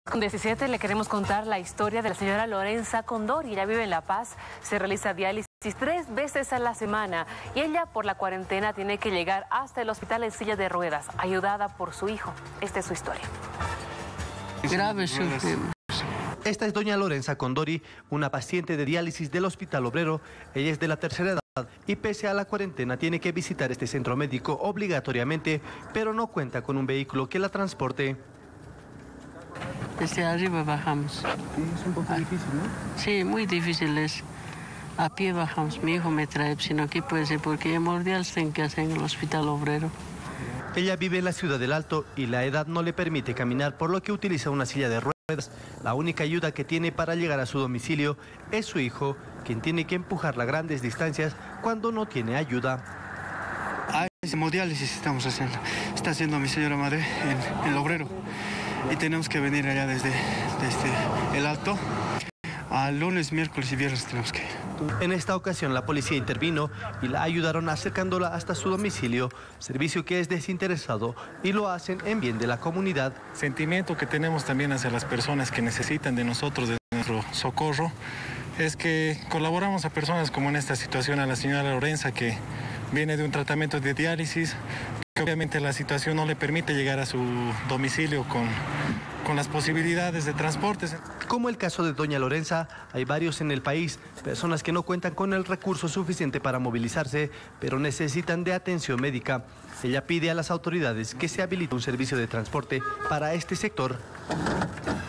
Con 17 le queremos contar la historia de la señora Lorenza Condori. Ella vive en La Paz, se realiza diálisis 3 veces a la semana y ella por la cuarentena tiene que llegar hasta el hospital en silla de ruedas, ayudada por su hijo. Esta es su historia. Grave sufrimos. Esta es doña Lorenza Condori, una paciente de diálisis del Hospital Obrero. Ella es de la tercera edad y pese a la cuarentena tiene que visitar este centro médico obligatoriamente, pero no cuenta con un vehículo que la transporte. Desde arriba bajamos. Sí, es un poco difícil, ¿no? Sí, muy difícil es. A pie bajamos. Mi hijo me trae, sino aquí puede ser porque hemorroides tienen que hacer en el Hospital Obrero. Ella vive en la ciudad del Alto y la edad no le permite caminar, por lo que utiliza una silla de ruedas. La única ayuda que tiene para llegar a su domicilio es su hijo, quien tiene que empujarla a grandes distancias cuando no tiene ayuda. Hemodiálisis estamos haciendo. Está haciendo mi señora madre en el Obrero. Y tenemos que venir allá desde el Alto. A lunes, miércoles y viernes tenemos que ir. En esta ocasión la policía intervino y la ayudaron acercándola hasta su domicilio, servicio que es desinteresado y lo hacen en bien de la comunidad. Sentimiento que tenemos también hacia las personas que necesitan de nosotros, de nuestro socorro, es que colaboramos a personas como en esta situación, a la señora Lorenza, que viene de un tratamiento de diálisis, que obviamente la situación no le permite llegar a su domicilio con las posibilidades de transportes. Como el caso de doña Lorenza, hay varios en el país, personas que no cuentan con el recurso suficiente para movilizarse, pero necesitan de atención médica. Ella pide a las autoridades que se habilite un servicio de transporte para este sector.